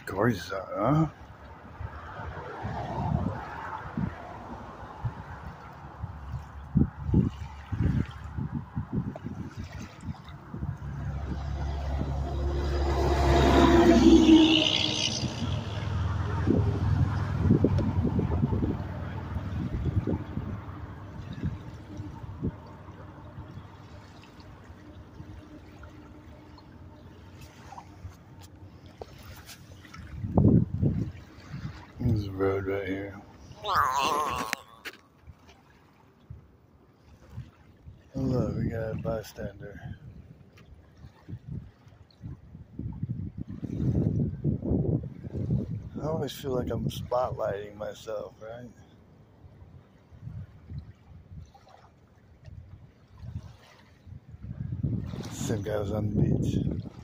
Gorgeous out, huh? There's a road right here. Oh, look, we got a bystander. I always feel like I'm spotlighting myself, right? Same guy was on the beach.